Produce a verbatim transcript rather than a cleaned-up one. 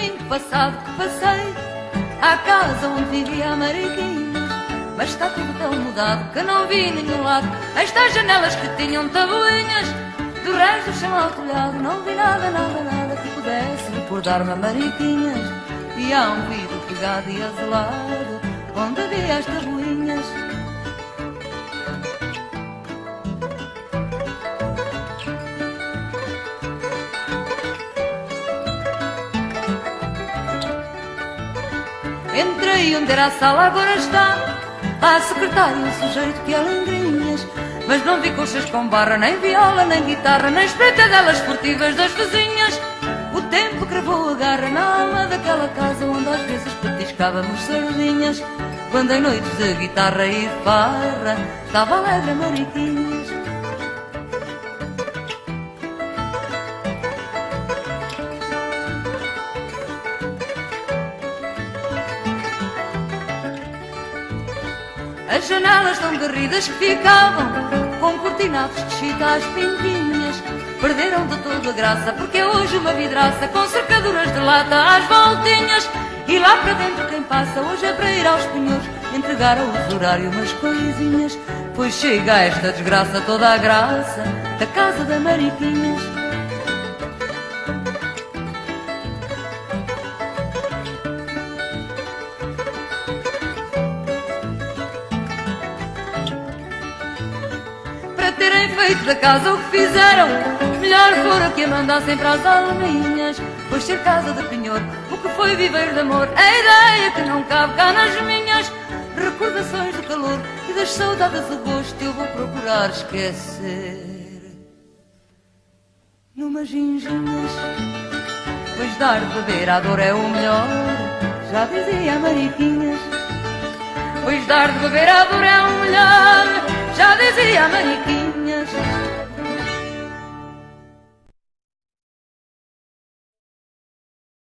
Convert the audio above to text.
domingo passado que passei à casa onde vivia a Mariquinha, mas está tudo tão mudado que não vi nenhum lado. Estas janelas que tinham tabuinhas, do resto do chão ao telhado não vi nada, nada, nada que pudesse recordar-me a Mariquinhas. E há um vidro pegado e azulado onde havia as tabuinhas. Entrei onde era a sala, agora está a secretária, um sujeito que é lengrinhas, mas não vi coxas com barra, nem viola, nem guitarra, nem espreitadelas furtivas das vizinhas. O tempo cravou a garra na alma daquela casa onde às vezes petiscávamos sardinhas, quando em noites de guitarra e farra estava alegre a Mariquinhas. As janelas tão garridas que ficavam com cortinados de chita às pintinhas perderam de toda a graça, porque hoje uma vidraça com cercaduras de lata às voltinhas. E lá para dentro quem passa hoje é para ir aos pinheiros entregar ao usurário umas coisinhas, pois chega a esta desgraça toda a graça da casa da Mariquinhas. Para terem feito da casa o que fizeram, melhor fora que a mandassem para as alminhas, pois ser casa de penhor, o que foi viver de amor, é ideia que não cabe cá nas minhas recordações do calor e das saudades do gosto. Eu vou procurar esquecer numas ginginhas, pois dar de beber à dor é o melhor, já dizia a Mariquinhas. Pois dar de beber à dor é o melhor, já dizia a Mariquinhas.